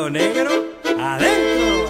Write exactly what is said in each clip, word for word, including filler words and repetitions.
Río Negro, adentro.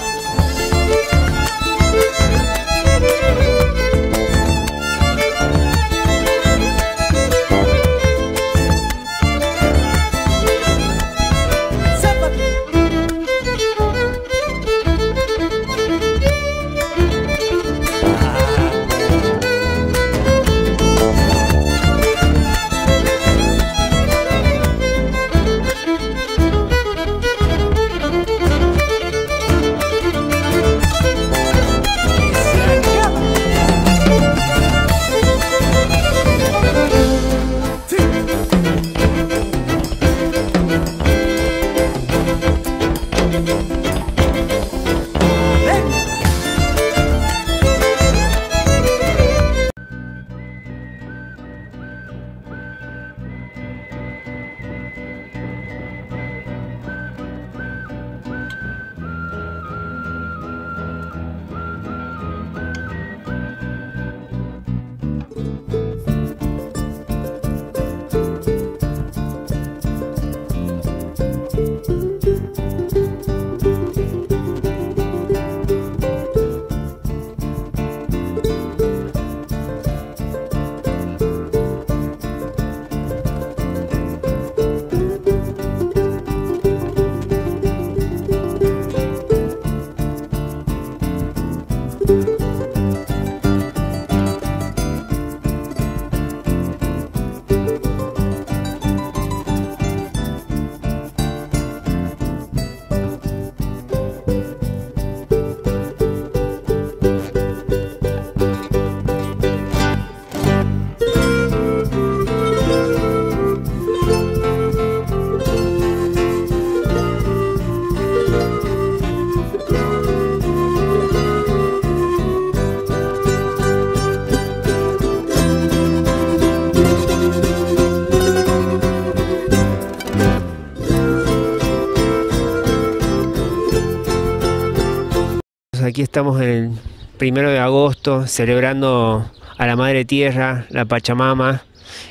Aquí estamos el primero de agosto celebrando a la Madre Tierra, la Pachamama.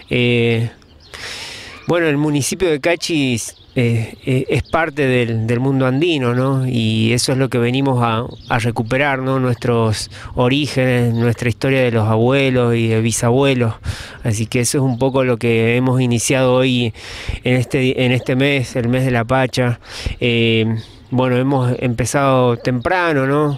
Eh, bueno, el municipio de Cachi eh, eh, es parte del, del mundo andino, ¿no? Y eso es lo que venimos a, a recuperar, ¿no? Nuestros orígenes, nuestra historia de los abuelos y de bisabuelos. Así que eso es un poco lo que hemos iniciado hoy en este, en este mes, el mes de la Pacha. Eh, Bueno, hemos empezado temprano, ¿no?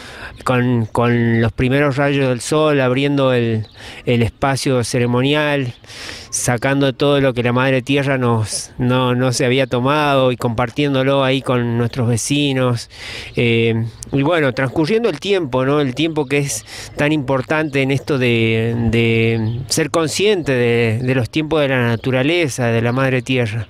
Con, con los primeros rayos del sol, abriendo el, el espacio ceremonial, sacando todo lo que la Madre Tierra nos, no, no se había tomado y compartiéndolo ahí con nuestros vecinos. Eh, y bueno, transcurriendo el tiempo, ¿no? El tiempo que es tan importante en esto de, de ser consciente de, de los tiempos de la naturaleza, de la Madre Tierra.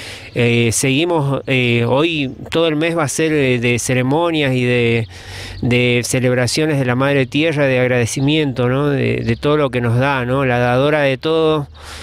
Eh, seguimos, eh, hoy todo el mes va a ser de, de ceremonias y de, de celebraciones de la Madre Tierra, de agradecimiento, ¿no? de, de todo lo que nos da, ¿no? La dadora de todo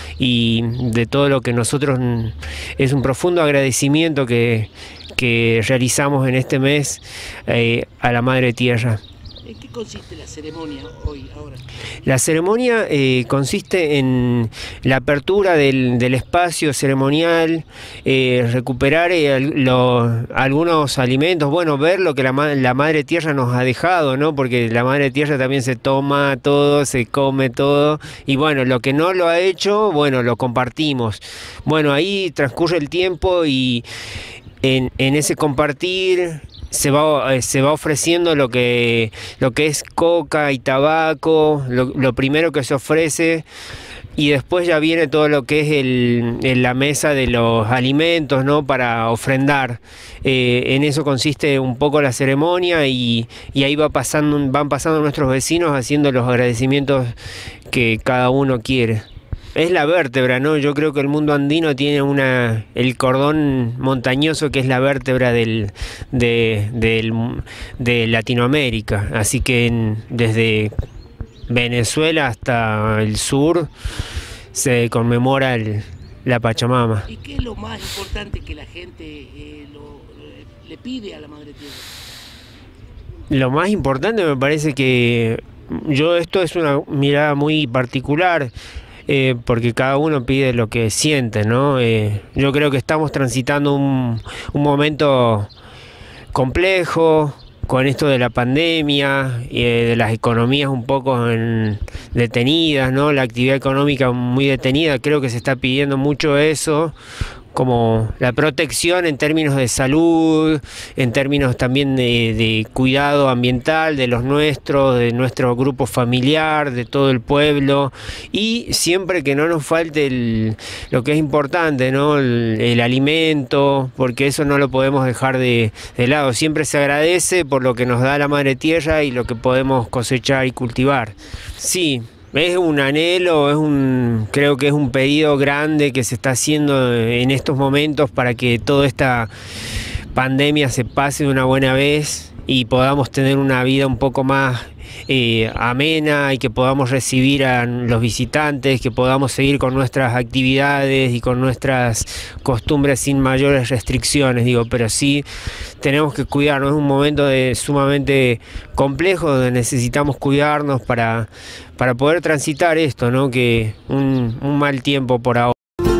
y de todo lo que nosotros, es un profundo agradecimiento que, que realizamos en este mes eh, a la Madre Tierra. ¿En qué consiste la ceremonia hoy, ahora? La ceremonia eh, consiste en la apertura del, del espacio ceremonial, eh, recuperar eh, lo, algunos alimentos, bueno, ver lo que la, la Madre Tierra nos ha dejado, ¿no? Porque la Madre Tierra también se toma todo, se come todo, y bueno, lo que no lo ha hecho, bueno, lo compartimos. Bueno, ahí transcurre el tiempo y en, en ese compartir se va, se va ofreciendo lo que, lo que es coca y tabaco, lo, lo primero que se ofrece, y después ya viene todo lo que es el, el, la mesa de los alimentos, ¿no? Para ofrendar. Eh, en eso consiste un poco la ceremonia y, y ahí va pasando, van pasando nuestros vecinos haciendo los agradecimientos que cada uno quiere. Es la vértebra, ¿no? Yo creo que el mundo andino tiene una, el cordón montañoso que es la vértebra del, de, del, de Latinoamérica. Así que en, desde Venezuela hasta el sur se conmemora el, la Pachamama. ¿Y qué es lo más importante que la gente eh, lo, eh, le pide a la Madre Tierra? Lo más importante me parece que yo, esto es una mirada muy particular. Eh, porque cada uno pide lo que siente, ¿no? Eh, yo creo que estamos transitando un, un momento complejo, con esto de la pandemia, y de las economías un poco en, detenidas, ¿no? La actividad económica muy detenida, creo que se está pidiendo mucho eso, como la protección en términos de salud, en términos también de, de cuidado ambiental de los nuestros, de nuestro grupo familiar, de todo el pueblo, y siempre que no nos falte el, lo que es importante, ¿no? El, el alimento, porque eso no lo podemos dejar de, de lado. Siempre se agradece por lo que nos da la Madre Tierra y lo que podemos cosechar y cultivar. Sí. Es un anhelo, es un, creo que es un pedido grande que se está haciendo en estos momentos para que toda esta pandemia se pase de una buena vez y podamos tener una vida un poco más eh, amena y que podamos recibir a los visitantes, que podamos seguir con nuestras actividades y con nuestras costumbres sin mayores restricciones, digo, pero sí tenemos que cuidarnos. Es un momento de, sumamente complejo donde necesitamos cuidarnos para, para poder transitar esto, ¿no? Que un, un mal tiempo por ahora.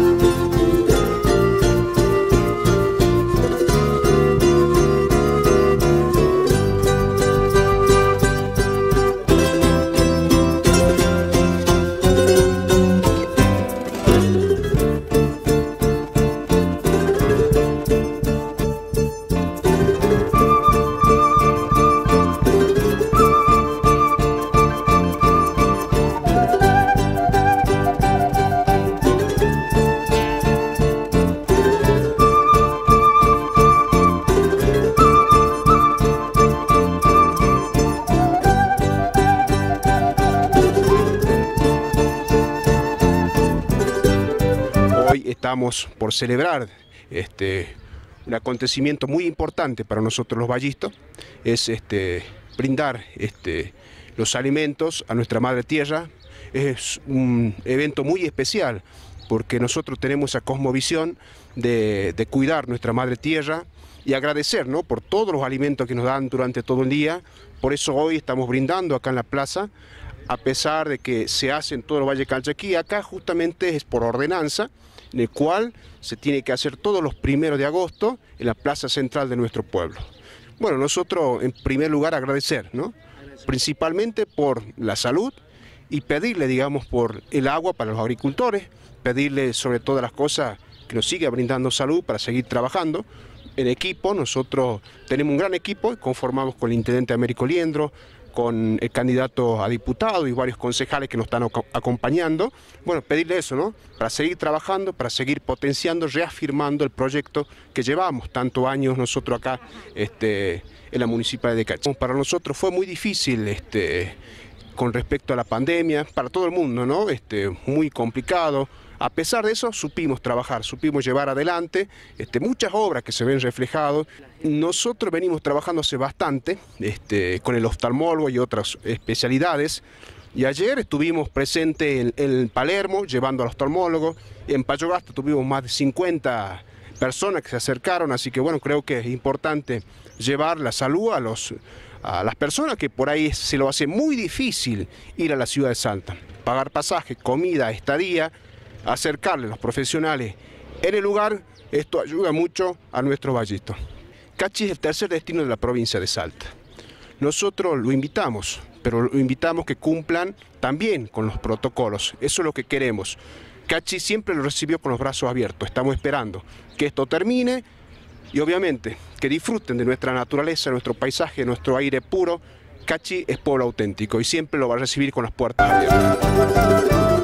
Estamos por celebrar este, un acontecimiento muy importante para nosotros los vallistos, es este, brindar este, los alimentos a nuestra Madre Tierra. Es un evento muy especial porque nosotros tenemos esa cosmovisión de, de cuidar nuestra Madre Tierra y agradecer, ¿no?, por todos los alimentos que nos dan durante todo el día. Por eso hoy estamos brindando acá en la plaza, a pesar de que se hace en todo el Valle Calchaquí. Acá justamente es por ordenanza, en el cual se tiene que hacer todos los primeros de agosto en la plaza central de nuestro pueblo. Bueno, nosotros en primer lugar agradecer, ¿no?, principalmente por la salud y pedirle, digamos, por el agua para los agricultores, pedirle sobre todas las cosas que nos siga brindando salud para seguir trabajando. En equipo, nosotros tenemos un gran equipo, conformamos con el intendente Américo Liendro, con el candidato a diputado y varios concejales que nos están acompañando. Bueno, pedirle eso, ¿no?, para seguir trabajando, para seguir potenciando, reafirmando el proyecto que llevamos tantos años nosotros acá este, en la municipalidad de Cachi. Para nosotros fue muy difícil este, con respecto a la pandemia, para todo el mundo, ¿no?, este, muy complicado. A pesar de eso, supimos trabajar, supimos llevar adelante este, muchas obras que se ven reflejadas. Nosotros venimos trabajando hace bastante este, con el oftalmólogo y otras especialidades. Y ayer estuvimos presentes en, en Palermo, llevando al oftalmólogo. En Payogasta tuvimos más de cincuenta personas que se acercaron, así que bueno, creo que es importante llevar la salud a, los, a las personas que por ahí se lo hace muy difícil ir a la ciudad de Salta. Pagar pasaje, comida, estadía, acercarle a los profesionales en el lugar, esto ayuda mucho a nuestros vallistos. Cachi es el tercer destino de la provincia de Salta. Nosotros lo invitamos, pero lo invitamos que cumplan también con los protocolos. Eso es lo que queremos. Cachi siempre lo recibió con los brazos abiertos. Estamos esperando que esto termine y obviamente que disfruten de nuestra naturaleza, nuestro paisaje, nuestro aire puro. Cachi es pueblo auténtico y siempre lo va a recibir con las puertas abiertas.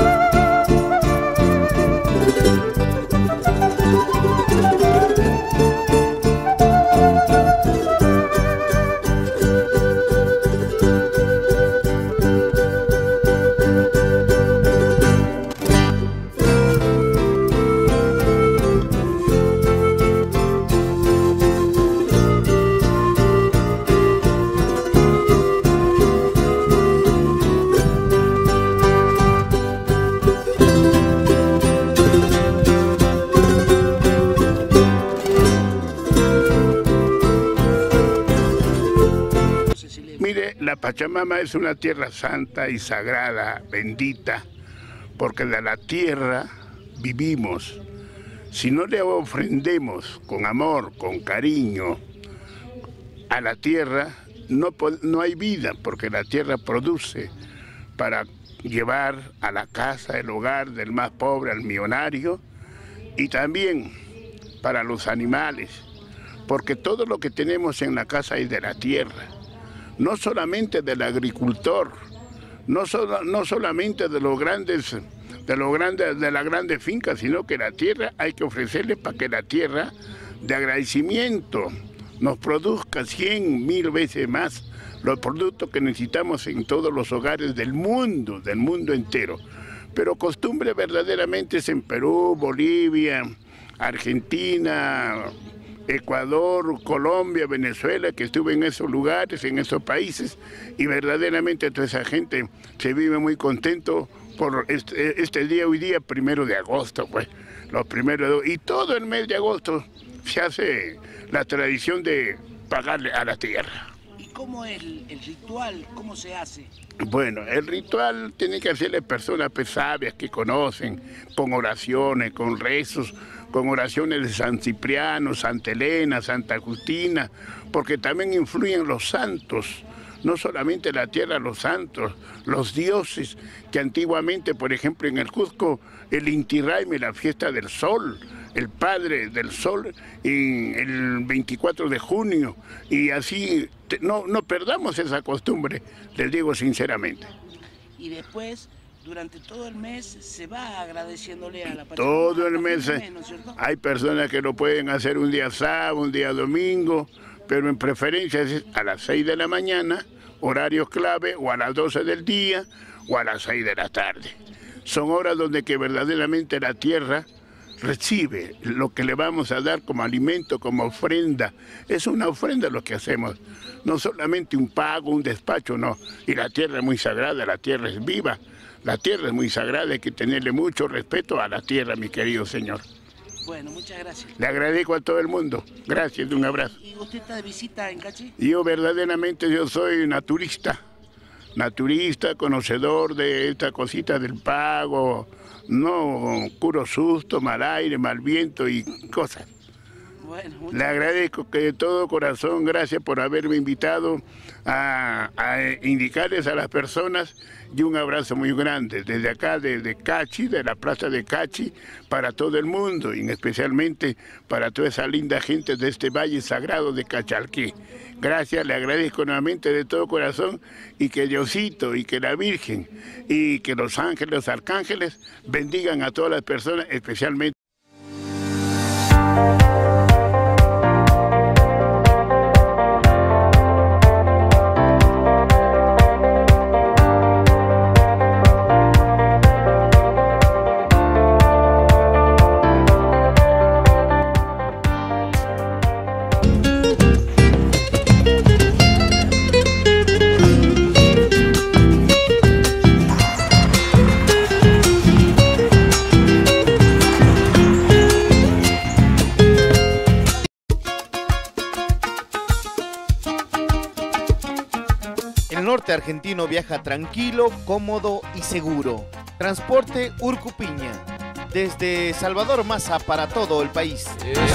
Mire, la Pachamama es una tierra santa y sagrada, bendita, porque de la tierra vivimos. Si no le ofrendemos con amor, con cariño, a la tierra no, no hay vida, porque la tierra produce para llevar a la casa, el hogar del más pobre al millonario, y también para los animales, porque todo lo que tenemos en la casa es de la tierra, no solamente del agricultor, no, solo, no solamente de los grandes, de los grandes, de las grandes fincas, sino que la tierra hay que ofrecerle para que la tierra de agradecimiento nos produzca cien mil veces más los productos que necesitamos en todos los hogares del mundo, del mundo entero. Pero costumbre verdaderamente es en Perú, Bolivia, Argentina, Ecuador, Colombia, Venezuela, que estuve en esos lugares, en esos países, y verdaderamente toda esa gente se vive muy contento por este, este día, hoy día, primero de agosto, pues, los primeros, y todo el mes de agosto se hace la tradición de pagarle a la tierra. ¿Y cómo es el, el ritual? ¿Cómo se hace? Bueno, el ritual tiene que hacerle personas pues, sabias que conocen, con oraciones, con rezos, con oraciones de San Cipriano, Santa Elena, Santa Justina, porque también influyen los santos, no solamente la tierra, los santos, los dioses, que antiguamente, por ejemplo, en el Cusco, el Inti Raymi, la fiesta del sol, el padre del sol, en el veinticuatro de junio, y así no, no perdamos esa costumbre, les digo sinceramente. Y después, durante todo el mes, se va agradeciéndole a la Pachamama. Todo el mes, ¿no es cierto? Hay personas que lo pueden hacer un día sábado, un día domingo, pero en preferencia es a las seis de la mañana, horarios clave, o a las doce del día, o a las seis de la tarde. Son horas donde que verdaderamente la tierra recibe lo que le vamos a dar como alimento, como ofrenda. Es una ofrenda lo que hacemos, no solamente un pago, un despacho, no. Y la tierra es muy sagrada, la tierra es viva, la tierra es muy sagrada, hay que tenerle mucho respeto a la tierra, mi querido señor. Bueno, muchas gracias. Le agradezco a todo el mundo. Gracias, un abrazo. ¿Y usted está de visita en Cachi? Yo verdaderamente yo soy naturista, naturista, conocedor de esta cosita del pago, no puro susto, mal aire, mal viento y cosas. Bueno, le agradezco que de todo corazón, gracias por haberme invitado a, a indicarles a las personas, y un abrazo muy grande desde acá, desde Cachi, de la plaza de Cachi, para todo el mundo, y especialmente para toda esa linda gente de este valle sagrado de Cachalquí. Gracias, le agradezco nuevamente de todo corazón, y que Diosito, y que la Virgen, y que los ángeles, los arcángeles, bendigan a todas las personas, especialmente. El norte argentino viaja tranquilo, cómodo y seguro. Transporte Urcupiña, desde Salvador Maza para todo el país.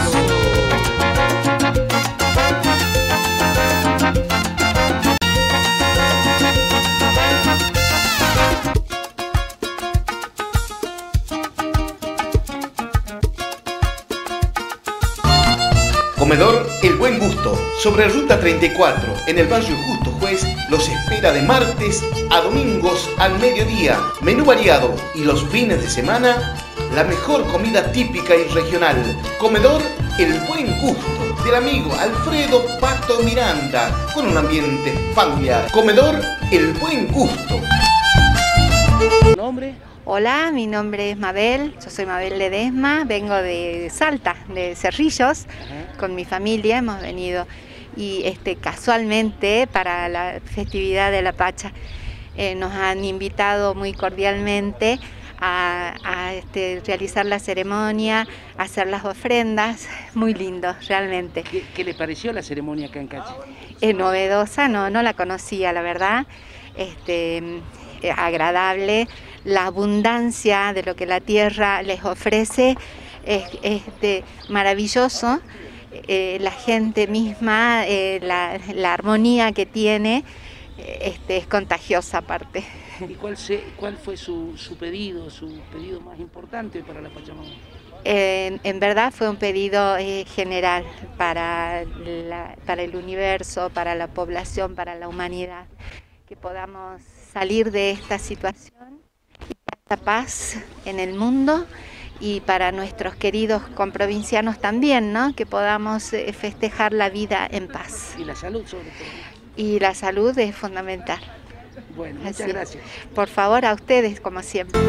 Comedor El Buen Gusto, sobre Ruta treinta y cuatro, en el barrio Justo Juez, los espera de martes a domingos al mediodía. Menú variado y los fines de semana, la mejor comida típica y regional. Comedor El Buen Gusto, del amigo Alfredo Pato Miranda, con un ambiente familiar. Comedor El Buen Gusto. ¿Nombre? Hola, mi nombre es Mabel, yo soy Mabel Ledesma, vengo de Salta, de Cerrillos, uh-huh. Con mi familia hemos venido y este, casualmente para la festividad de la Pacha eh, nos han invitado muy cordialmente a, a este, realizar la ceremonia, a hacer las ofrendas, muy lindo realmente. ¿Qué, qué le pareció la ceremonia acá en Cachi? Es novedosa, no, no la conocía la verdad, este, eh, agradable. La abundancia de lo que la tierra les ofrece es, es de, maravilloso. eh, la gente misma, eh, la, la armonía que tiene, eh, este, es contagiosa aparte. ¿Y cuál, se, cuál fue su, su pedido, su pedido más importante para la Pachamama? Eh, en verdad fue un pedido eh, general para, la, para el universo, para la población, para la humanidad, que podamos salir de esta situación y esta paz en el mundo, y para nuestros queridos comprovincianos también, ¿no? Que podamos eh, festejar la vida en paz. Y la salud sobre todo. Y la salud es fundamental. Bueno, muchas Así. gracias. Por favor, a ustedes, como siempre.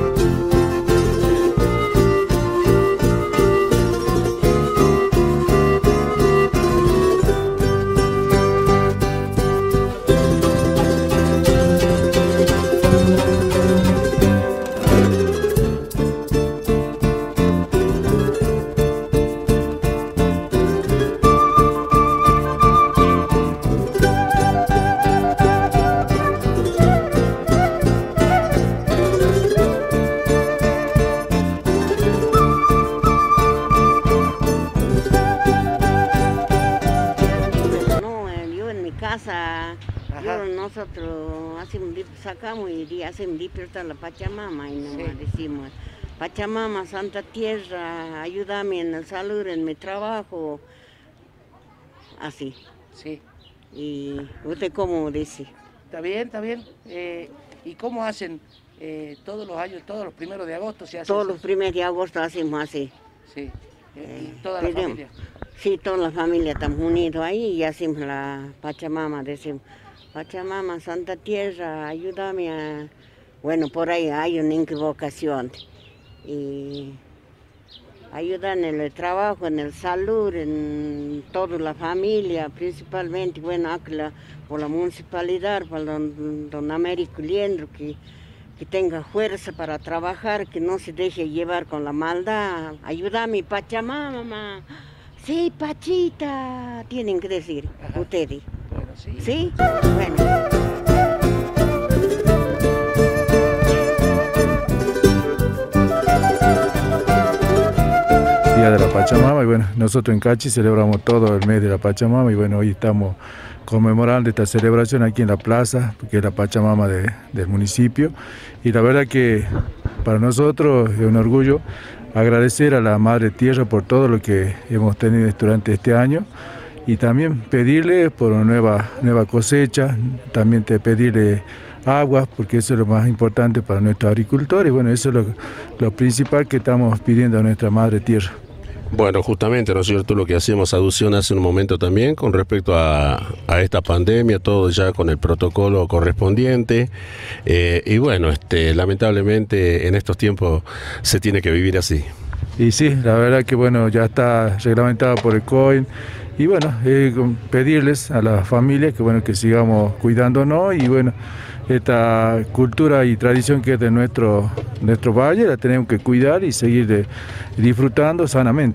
Yo, nosotros hacemos, sacamos y hacemos despertar la Pachamama y nos sí. decimos, Pachamama, Santa Tierra, ayúdame en la salud, en mi trabajo, así. Sí. ¿Y usted cómo dice? Está bien, está bien. Eh, ¿Y cómo hacen eh, todos los años, todos los primeros de agosto se hace Todos eso? los primeros de agosto hacemos así. Sí. Eh, ¿Y toda la pedimos. familia? Sí, toda la familia estamos unidos ahí y hacemos la Pachamama, decimos, Pachamama, Santa Tierra, ayúdame a... Bueno, por ahí hay una equivocación. Y ayudan en el trabajo, en el salud, en toda la familia, principalmente, bueno, aquí la, por la municipalidad, por don, don Américo Liendro, que, que tenga fuerza para trabajar, que no se deje llevar con la maldad. Ayúdame, Pachamama. Sí, Pachita, tienen que decir, ajá, ustedes. Bueno, sí. ¿Sí? Bueno. Día de la Pachamama, y bueno, nosotros en Cachi celebramos todo el mes de la Pachamama, y bueno, hoy estamos conmemorando esta celebración aquí en la plaza, que es la Pachamama de, del municipio, y la verdad que para nosotros es un orgullo agradecer a la Madre Tierra por todo lo que hemos tenido durante este año, y también pedirle por una nueva, nueva cosecha, también te pedirle agua, porque eso es lo más importante para nuestros agricultores. Bueno, eso es lo, lo principal que estamos pidiendo a nuestra Madre Tierra. Bueno, justamente, ¿no es cierto?, lo que hacíamos alusión hace un momento también con respecto a, a esta pandemia, todo ya con el protocolo correspondiente, eh, y bueno, este, lamentablemente en estos tiempos se tiene que vivir así. Y sí, la verdad que bueno, ya está reglamentado por el C O I N, y bueno, eh, pedirles a la familia que bueno, que sigamos cuidándonos, y bueno, esta cultura y tradición que es de nuestro, nuestro valle la tenemos que cuidar y seguir de, disfrutando sanamente.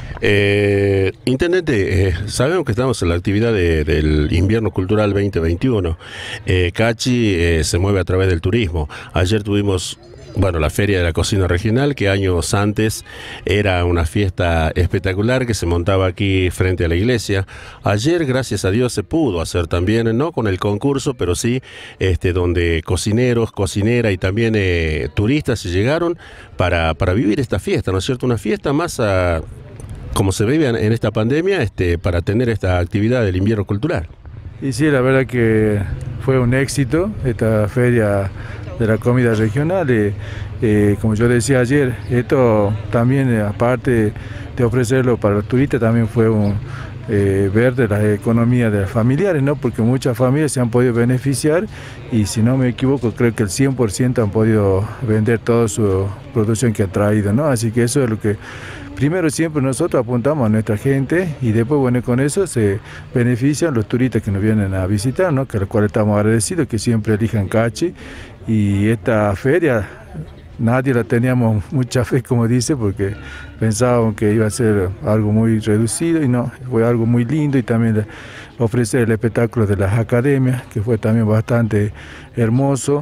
Eh, Intendente, eh, sabemos que estamos en la actividad de, del invierno cultural veinte veintiuno. Eh, Cachi eh, se mueve a través del turismo. Ayer tuvimos, bueno, la Feria de la Cocina Regional, que años antes era una fiesta espectacular que se montaba aquí frente a la iglesia. Ayer, gracias a Dios, se pudo hacer también, no con el concurso, pero sí este, donde cocineros, cocinera y también eh, turistas se llegaron para, para vivir esta fiesta, ¿no es cierto? Una fiesta más a, como se vive en esta pandemia, este, para tener esta actividad del invierno cultural. Y sí, la verdad que fue un éxito esta feria de la comida regional. Eh, eh, como yo decía ayer, esto también, eh, aparte de ofrecerlo para los turistas, también fue un eh, ver de la economía de las familiares, ¿no? Porque muchas familias se han podido beneficiar, y si no me equivoco, creo que el cien por ciento han podido vender toda su producción que ha traído, ¿no? Así que eso es lo que primero siempre nosotros apuntamos a nuestra gente, y después, bueno, con eso se benefician los turistas que nos vienen a visitar, ¿no? Que a los cuales estamos agradecidos, que siempre elijan Cachi. Y esta feria nadie la teníamos mucha fe, como dice, porque pensábamos que iba a ser algo muy reducido, y no, fue algo muy lindo, y también ofrecer el espectáculo de las academias, que fue también bastante hermoso.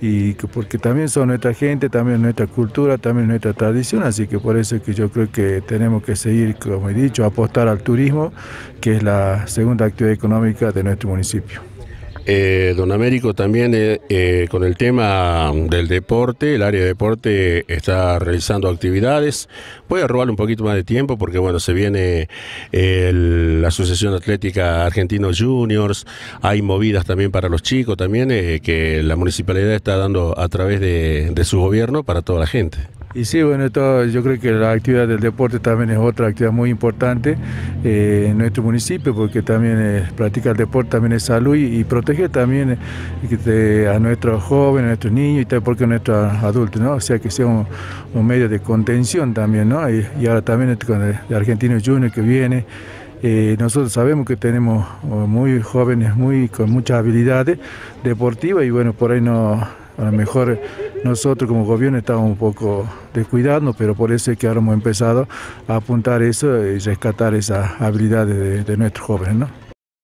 y que, porque también son nuestra gente, también nuestra cultura, también nuestra tradición, así que por eso es que yo creo que tenemos que seguir, como he dicho, apostar al turismo, que es la segunda actividad económica de nuestro municipio. Eh, don Américo, también eh, eh, con el tema del deporte, el área de deporte está realizando actividades. Voy a robarle un poquito más de tiempo porque bueno, se viene eh, el, la Asociación Atlética Argentinos Juniors, hay movidas también para los chicos también eh, que la municipalidad está dando a través de, de su gobierno para toda la gente. Y sí, bueno, esto, yo creo que la actividad del deporte también es otra actividad muy importante eh, en nuestro municipio, porque también eh, practicar el deporte también es salud y, y proteger también eh, a nuestros jóvenes, a nuestros niños y también porque a nuestros adultos, ¿no? O sea, que sea un, un medio de contención también, ¿no? Y, y ahora también con el, el Argentinos Juniors que viene. Eh, nosotros sabemos que tenemos muy jóvenes muy con muchas habilidades deportivas y bueno, por ahí no... A lo mejor nosotros como gobierno estamos un poco descuidando, pero por eso es que ahora hemos empezado a apuntar eso y rescatar esas habilidades de, de nuestros jóvenes, ¿no?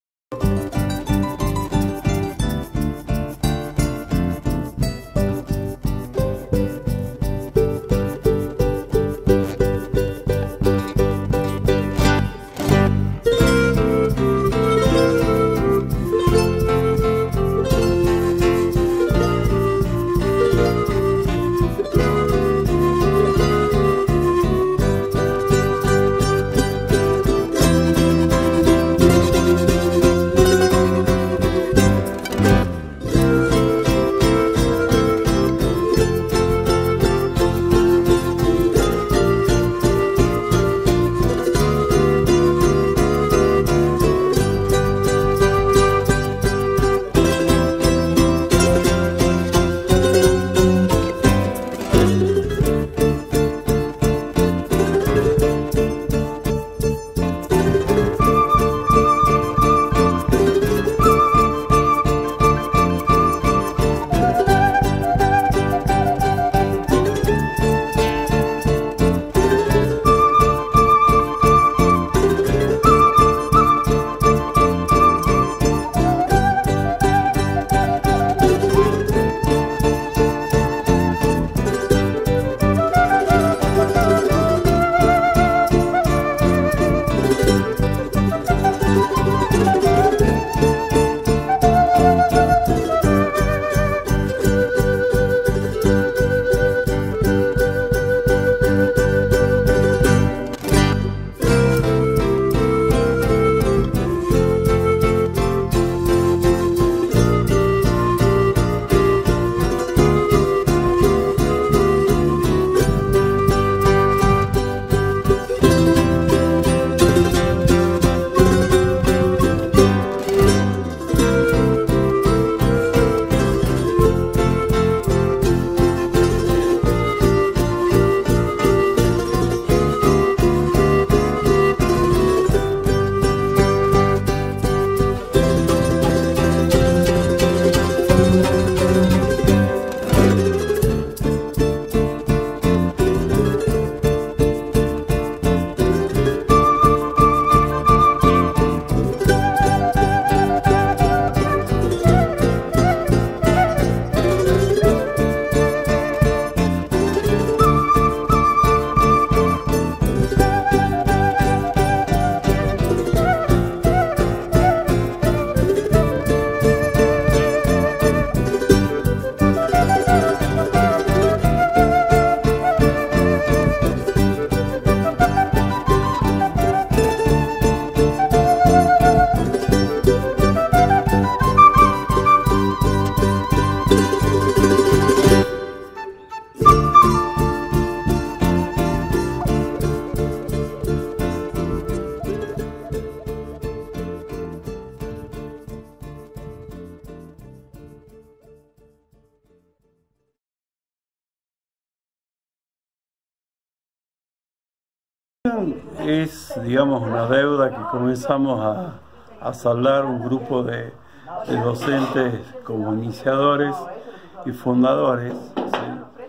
Es, digamos, una deuda que comenzamos a, a saldar un grupo de, de docentes como iniciadores y fundadores, ¿sí?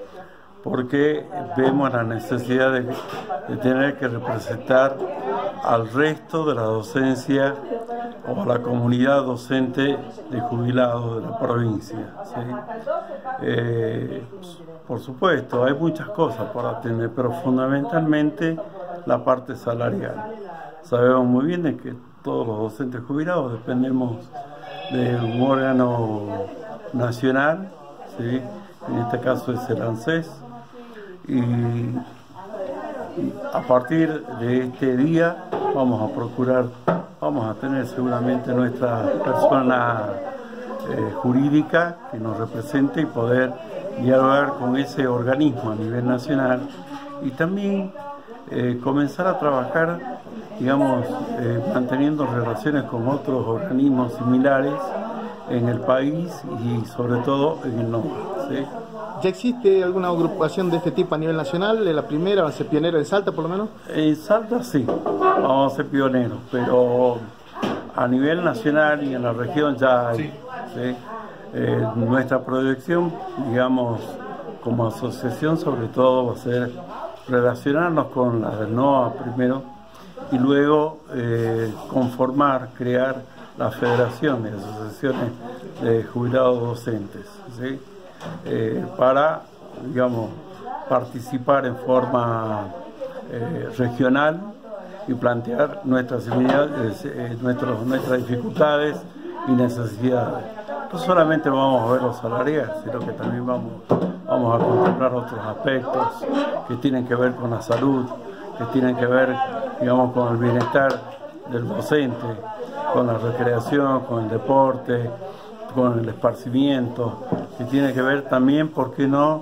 Porque vemos la necesidad de, de tener que representar al resto de la docencia o a la comunidad docente de jubilados de la provincia, ¿sí? Eh, por supuesto, hay muchas cosas por atender, pero fundamentalmente la parte salarial. Sabemos muy bien de que todos los docentes jubilados dependemos de un órgano nacional, ¿sí? En este caso es el ANSES, y a partir de este día vamos a procurar, vamos a tener seguramente nuestra persona eh, jurídica que nos represente y poder dialogar con ese organismo a nivel nacional y también eh, comenzar a trabajar, digamos, eh, manteniendo relaciones con otros organismos similares en el país y sobre todo en el norte, ¿sí? ¿Ya existe alguna agrupación de este tipo a nivel nacional? ¿Es la primera? ¿Va a ser pionera en Salta por lo menos? En Salta sí, vamos a ser pioneros, pero a nivel nacional y en la región ya hay. Sí. ¿Sí? Eh, nuestra proyección, digamos, como asociación sobre todo va a ser relacionarnos con la del NOA primero y luego eh, conformar, crear la Federación de Asociaciones de Jubilados Docentes, ¿sí? Eh, para, digamos, participar en forma eh, regional y plantear nuestras, eh, nuestros, nuestras dificultades y necesidades. No solamente vamos a ver los salariales, sino que también vamos, vamos a contemplar otros aspectos que tienen que ver con la salud, que tienen que ver, digamos, con el bienestar del docente, con la recreación, con el deporte, con el esparcimiento, que tiene que ver también, ¿por qué no?,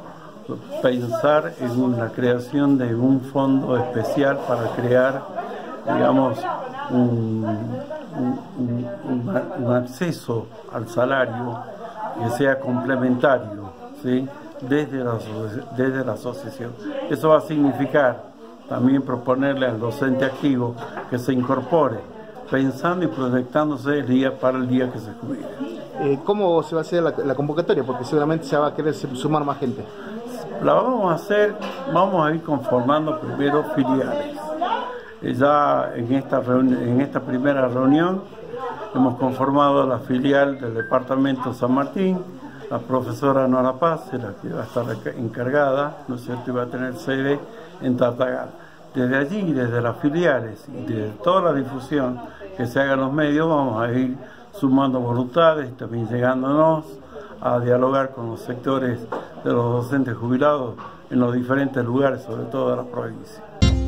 pensar en la creación de un fondo especial para crear, digamos, un, un, un, un acceso al salario que sea complementario, ¿sí?, desde la, desde la asociación. Eso va a significar también proponerle al docente activo que se incorpore, pensando y proyectándose el día para el día que se jubile. Eh, ¿Cómo se va a hacer la, la convocatoria? Porque seguramente se va a querer sumar más gente. La vamos a hacer, vamos a ir conformando primero filiales. Eh, ya en esta, en esta primera reunión hemos conformado la filial del departamento San Martín. La profesora Nora Paz es la que va a estar encargada, ¿no es cierto?, y va a tener sede en Tartagal. Desde allí, desde las filiales y desde toda la difusión que se haga en los medios, vamos a ir sumando voluntades, también llegándonos a dialogar con los sectores de los docentes jubilados en los diferentes lugares, sobre todo de la provincia.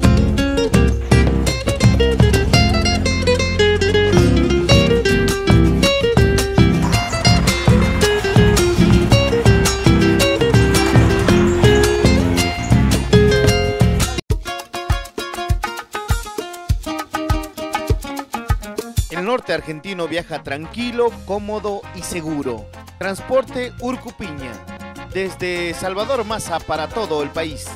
El norte argentino viaja tranquilo, cómodo y seguro. Transporte Urcupiña, desde Salvador Maza para todo el país.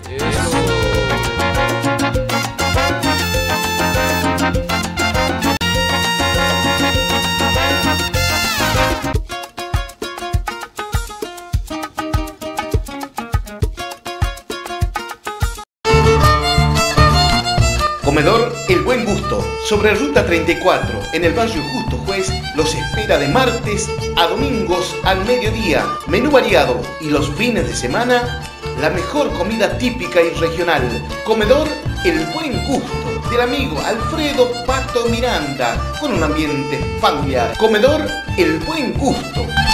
Comedor El Buen Gusto, sobre Ruta treinta y cuatro, en el barrio Justo Juez, los espera de martes a domingos al mediodía. Menú variado y los fines de semana, la mejor comida típica y regional. Comedor El Buen Gusto, del amigo Alfredo Pato Miranda, con un ambiente familiar. Comedor El Buen Gusto.